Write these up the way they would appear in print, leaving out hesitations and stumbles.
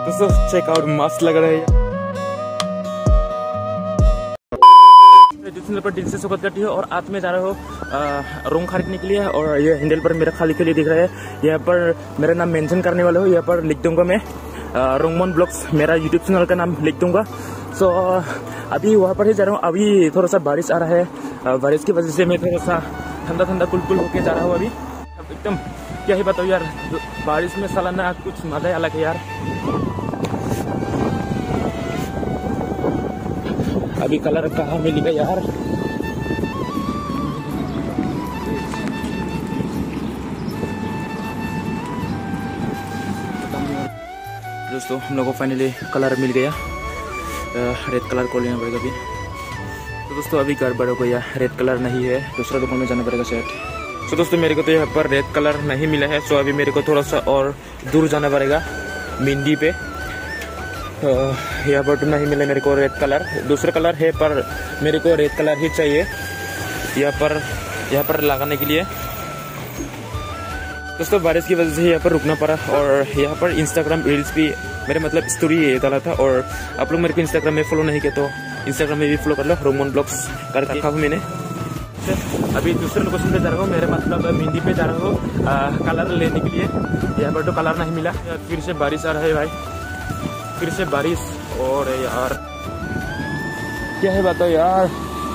दोस्तों चेकआउट मस्त लग रहा है। पर दिन से सुबह कटी हो और आज में जा रहे हो रूम खरीदने के लिए। और ये हैंडल पर मेरा खाली के लिए दिख रहा है, यहाँ पर मेरा नाम मेंशन करने वाला हो, यहाँ पर लिख दूंगा मैं रोंगमोन ब्लॉग्स, मेरा यूट्यूब चैनल का नाम लिख दूंगा। सो अभी वहाँ पर ही जा रहा हूँ। अभी थोड़ा सा बारिश आ रहा है, बारिश की वजह से मैं थोड़ा सा ठंडा ठंडा कुल होके जा रहा हूँ। अभी एकदम क्या ही बताऊँ यार, बारिश में सालाना कुछ मजा अलग है यार। अभी कलर कहाँ मिलेगा यार। दोस्तों हम लोगों को फाइनली कलर मिल गया, रेड कलर को लेना पड़ेगा अभी। तो दोस्तों अभी गड़बड़ हो गया, रेड कलर नहीं है, दूसरा दुकान में जाना पड़ेगा शायद। तो दोस्तों मेरे को तो यहाँ पर रेड कलर नहीं मिला है, सो अभी मेरे को थोड़ा सा और दूर जाना पड़ेगा मिंडी पे। यहाँ पर तो नहीं मिला मेरे को रेड कलर, दूसरा कलर है पर मेरे को रेड कलर ही चाहिए यहाँ पर लगाने के लिए। दोस्तों बारिश की वजह से यहाँ पर रुकना पड़ा और यहाँ पर इंस्टाग्राम रील्स भी मेरे मतलब स्टोरी डाला था। और आप लोग मेरे को इंस्टाग्राम में फॉलो नहीं किया तो इंस्टाग्राम में भी फॉलो कर लो, रोंगमोन ब्लॉग्स कर रखा हूँ मैंने। अभी दूसरे लोकेशन पे जा रहा हूँ, मेरे मतलब मिंडी पे जा रहा हूँ कलर लेने के लिए। यहाँ पर तो कलर नहीं मिला, फिर से बारिश आ रहा है भाई, फिर से बारिश। और यार क्या है बताओ यार,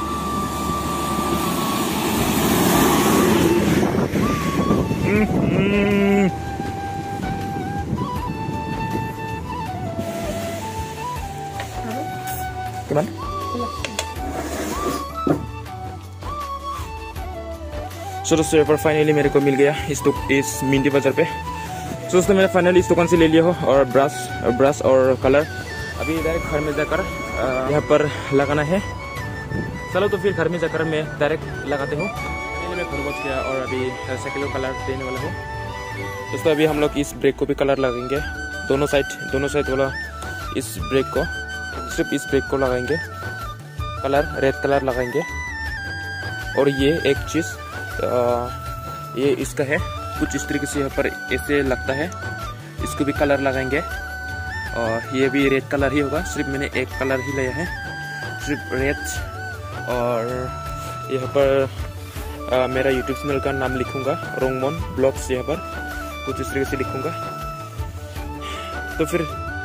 दोस्तों पर फाइनली मेरे को मिल गया इस मिंडी बाजार पे। दोस्तों मैंने फाइनली इस दुकान से ले लिया हो और ब्रश और कलर। अभी डायरेक्ट घर में जाकर यहाँ पर लगाना है। चलो तो फिर घर में जाकर मैं डायरेक्ट लगाते हूँ। मैं घर पहुँच गया और अभी साइकिल को कलर देने वाला हूँ। दोस्तों अभी हम लोग इस ब्रेक को भी कलर लगाएंगे, दोनों साइड वाला इस ब्रेक को, सिर्फ इस ब्रेक को लगाएंगे कलर, रेड कलर लगाएंगे। और ये एक चीज़ ये इसका है, कुछ इस तरीके से यहाँ पर ऐसे लगता है, इसको भी कलर लगाएंगे। और ये भी रेड कलर ही होगा, सिर्फ मैंने एक कलर ही लिया है, सिर्फ रेड। और यहाँ पर मेरा यूट्यूब चैनल का नाम लिखूंगा रोंगमोन ब्लॉग्स, यहाँ पर कुछ इस तरीके से लिखूंगा। तो फिर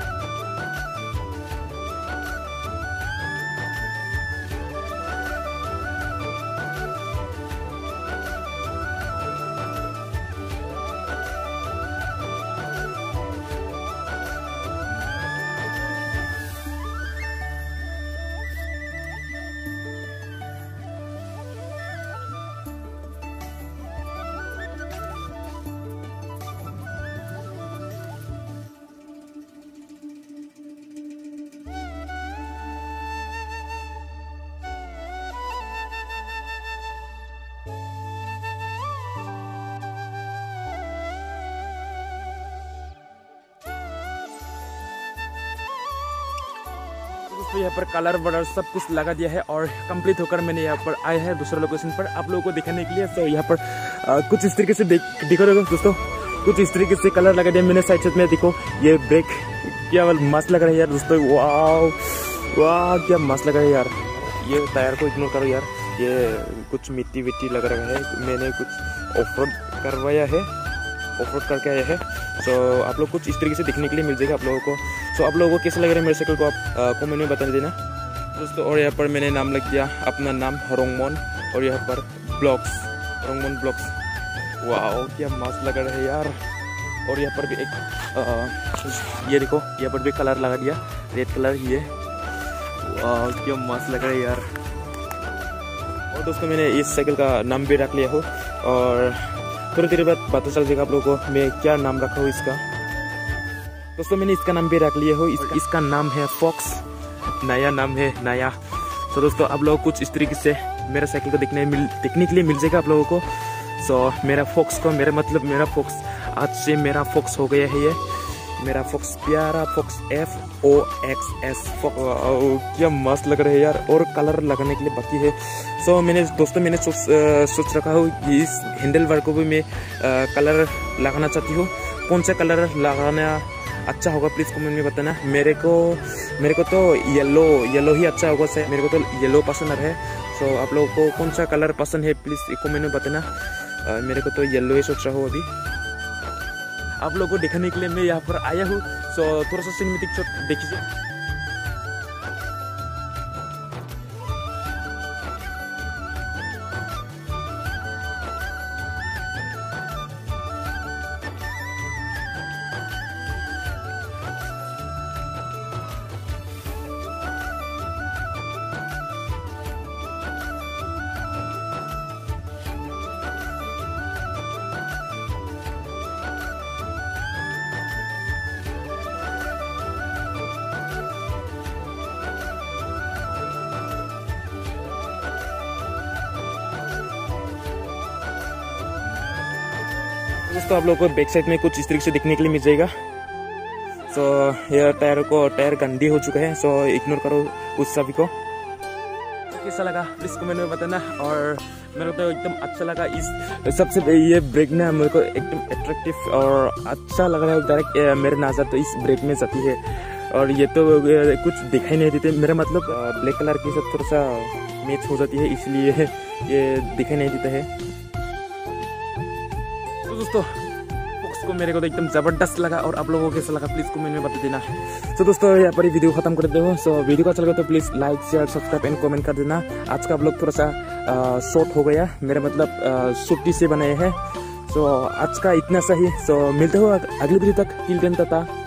यहाँ पर कलर वलर सब कुछ लगा दिया है और कंप्लीट होकर मैंने यहाँ पर आया है दूसरे लोकेशन पर आप लोगों को दिखाने के लिए। तो यहाँ पर कुछ इस तरीके से दिखो दोस्तों, कुछ इस तरीके से कलर लगा दिया मैंने साइड में। देखो ये ब्रेक क्या मस्त लग रहा है यार दोस्तों, वाह क्या मस्त लग रहा है यार। ये टायर को इग्नोर करो यार, ये कुछ मिट्टी विट्टी लग रहा है, मैंने कुछ ऑफ रोड करवाया है, ऑफ रोड करके आया है। सो आप लोग कुछ इस तरीके से दिखने के लिए मिल जाएगा आप लोगों को। सो आप लोगों को कैसा लग रहा है मेरे साइकिल को आप कमेंट में बता देना दोस्तों। और यहाँ पर मैंने नाम लिख दिया अपना नाम रोंगमोन, और यहाँ पर ब्लॉग्स, रोंगमोन ब्लॉग्स। वाह क्या मस्त लग रहा है यार। और यहाँ पर भी एक ये देखो, यहाँ पर भी कलर लगा दिया रेड कलर, ये वाह क्या मस्त लग रहा है यार। और दोस्तों मैंने इस साइकिल का नाम भी रख लिया हो और थोड़ी देर बाद पता चल जाएगा आप लोगों को मैं क्या नाम रखा हूँ इसका। दोस्तों मैंने इसका नाम भी रख लिया हो, इसका नाम है फॉक्स, नया नाम है नया। तो दोस्तों आप लोग कुछ इस तरीके से मेरा साइकिल को देखने के लिए मिल जाएगा आप लोगों को। सो मेरा फॉक्स को, मेरा फॉक्स आज से मेरा फॉक्स हो गया है, ये मेरा फॉक्स, प्यारा फॉक्स, FOXS। क्या मस्त लग रहा है यार। और कलर लगाने के लिए बाकी है। सो मैंने सोच रखा हूँ कि इस हैंडल बार को भी मैं कलर लगाना चाहती हूँ। कौन सा कलर लगाना अच्छा होगा प्लीज़ कमेंट में बताना। मेरे को तो येलो ही अच्छा होगा सर, मेरे को तो येलो पसंद है। सो आप लोगों को कौन सा कलर पसंद है प्लीज़ कमेंट में बताना। मेरे को तो येलो ही सोच रहा हूँ अभी। आप लोगों को दिखाने के लिए मैं यहाँ पर आया हूँ। सो थोड़ा सा सिनेमैटिक शॉट देखिए। दोस्तों आप लोगों को बैक साइड में कुछ इस तरीके से देखने के लिए मिल जाएगा। सो ये टायर गंदी हो चुका है, सो इग्नोर करो उस सभी को। कैसा लगा प्लीज कमेंट में बताना। और मेरे को तो एकदम अच्छा लगा इस सबसे ये ब्रेक ना, मेरे को एकदम अट्रैक्टिव और अच्छा लग रहा है। डायरेक्ट मेरे नज़र तो इस ब्रेक में जाती है और ये तो कुछ दिखाई नहीं देते। मेरा मतलब ब्लैक कलर के साथ थोड़ा सा मैच हो जाती है, इसलिए ये दिखाई नहीं देता है। तो दोस्तों फोक्स को मेरे को तो एकदम ज़बरदस्त लगा और आप लोगों को कैसा लगा प्लीज़ कमेंट में बता देना। तो दोस्तों यहाँ पर ही वीडियो खत्म कर देते हो। सो वीडियो का चल गया तो please like share subscribe and comment कर देना। आज का ब्लॉग थोड़ा सा शॉर्ट हो गया, मेरा मतलब छुट्टी से बनाए हैं। सो आज का इतना सही। सो मिलते हो अगली वीडियो तक। Till then Tata.